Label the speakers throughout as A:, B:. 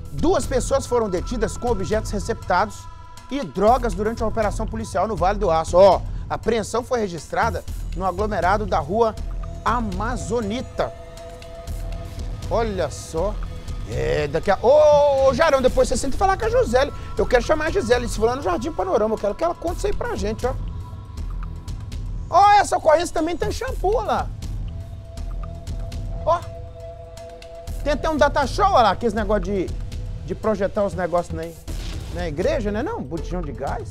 A: 2 pessoas foram detidas com objetos receptados e drogas durante a operação policial no Vale do Aço. Ó, a apreensão foi registrada no aglomerado da rua Amazonita. Olha só. Daqui a... Ô, Jarão, depois você senta e falar com a Gisele. Eu quero chamar a Gisele, se for lá no Jardim Panorama. Eu quero que ela conte isso aí pra gente, ó. Ó, essa ocorrência também tem shampoo, ó lá. Ó. Tem até um data show, ó lá, aqueles negócios de projetar os negócios na igreja, né? Não, botijão de gás.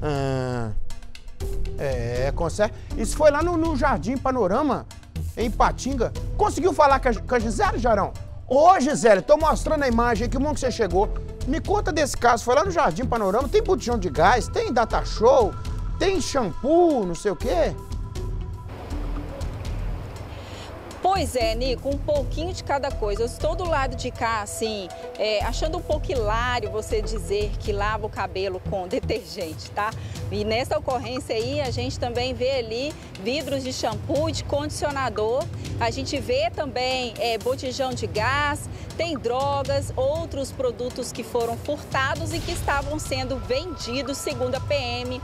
A: Consegue. Isso foi lá no Jardim Panorama, em Ipatinga. Conseguiu falar com a Gisele, Jarão? Ô, Gisele, tô mostrando a imagem aí, que bom que você chegou. Me conta desse caso, foi lá no Jardim Panorama, tem botijão de gás, tem data show, tem shampoo, não sei o quê.
B: Pois é, Nico, um pouquinho de cada coisa. Eu estou do lado de cá, assim, achando um pouco hilário você dizer que lava o cabelo com detergente, tá? E nessa ocorrência aí, a gente também vê ali vidros de shampoo e de condicionador. A gente vê também botijão de gás, tem drogas, outros produtos que foram furtados e que estavam sendo vendidos, segundo a PM.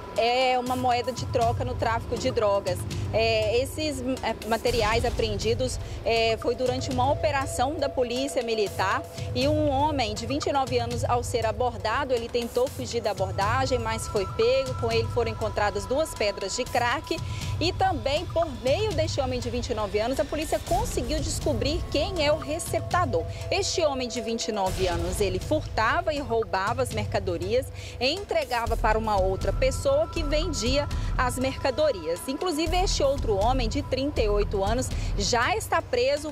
B: É uma moeda de troca no tráfico de drogas. Esses materiais apreendidos foi durante uma operação da Polícia Militar e um homem de 29 anos, ao ser abordado, ele tentou fugir da abordagem, mas foi pego. Com ele foram encontradas 2 pedras de crack e também, por meio deste homem de 29 anos, a polícia conseguiu descobrir quem é o receptador. Este homem de 29 anos, ele furtava e roubava as mercadorias e entregava para uma outra pessoa que vendia as mercadorias. Inclusive, este outro homem de 38 anos já estava preso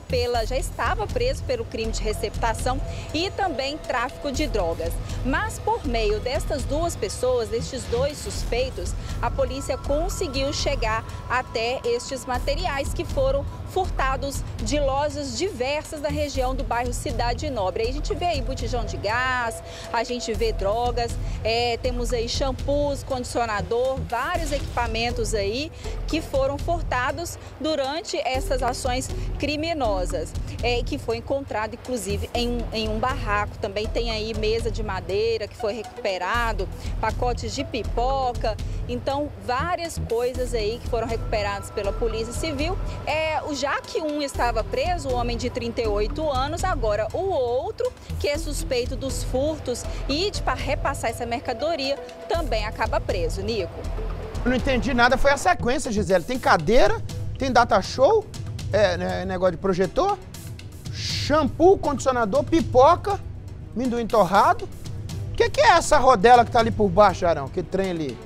B: pelo crime de receptação e também tráfico de drogas. Mas por meio destas 2 pessoas, destes 2 suspeitos, a polícia conseguiu chegar até estes materiais que foram furtados de lojas diversas da região do bairro Cidade Nobre. Aí a gente vê aí botijão de gás, a gente vê drogas, temos aí shampoos, condicionador, vários equipamentos aí que foram furtados durante essas ações criminosas, que foi encontrado inclusive em um barraco. Também tem aí mesa de madeira que foi recuperado, pacotes de pipoca, então várias coisas aí que foram recuperadas pela Polícia Civil. Já que um estava preso, o homem de 38 anos, agora o outro, que é suspeito dos furtos e de repassar essa mercadoria, também acaba preso. Nico.
A: Eu não entendi nada, foi a sequência, Gisele. Tem cadeira, tem data show, negócio de projetor, shampoo, condicionador, pipoca, amendoim torrado. O que é essa rodela que tá ali por baixo, Arão? Que trem ali?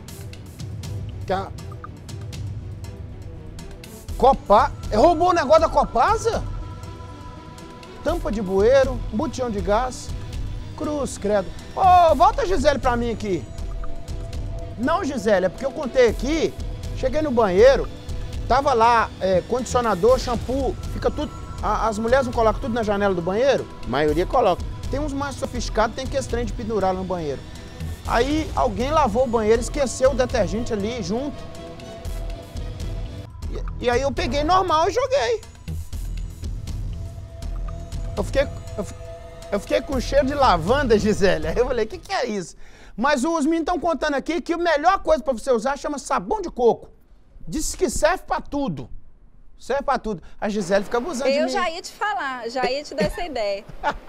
A: Roubou o negócio da Copasa? Tampa de bueiro, botijão de gás. Cruz, credo. Volta a Gisele pra mim aqui. Não, Gisele, é porque eu contei aqui, cheguei no banheiro, tava lá condicionador, shampoo, fica tudo... As mulheres não colocam tudo na janela do banheiro? A maioria coloca. Tem uns mais sofisticados, tem que esse trem de pendurar no banheiro. Aí alguém lavou o banheiro, esqueceu o detergente ali junto. E aí eu peguei normal e joguei. Eu fiquei com cheiro de lavanda, Gisele. Aí eu falei, o que é isso? Mas os meninos estão contando aqui que a melhor coisa para você usar chama sabão de coco. Diz que serve para tudo. Serve para tudo. A Gisele fica abusando de mim.
B: Eu já ia te falar, já ia te dar essa ideia.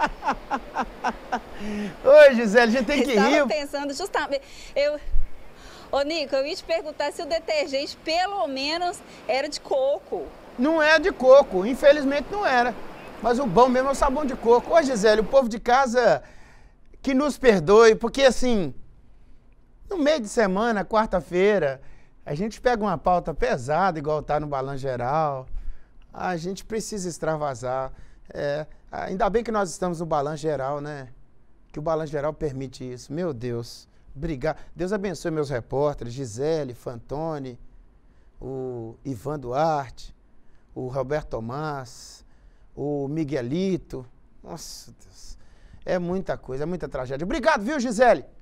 A: Oi, Gisele, a gente tem que rir.
B: Eu estava pensando justamente... Ô, Nico, eu ia te perguntar se o detergente, pelo menos, era de coco.
A: Não é de coco, infelizmente não era. Mas o bom mesmo é o sabão de coco. Ô, Gisele, o povo de casa que nos perdoe, porque assim, no meio de semana, quarta-feira, a gente pega uma pauta pesada, igual tá no Balanço Geral. A gente precisa extravasar. Ainda bem que nós estamos no Balanço Geral, né? Que o Balanço Geral permite isso. Meu Deus. Obrigado. Deus abençoe meus repórteres, Gisele, Fantoni, o Ivan Duarte, o Roberto Tomás, o Miguelito. Nossa Deus, é muita coisa, é muita tragédia. Obrigado, viu, Gisele?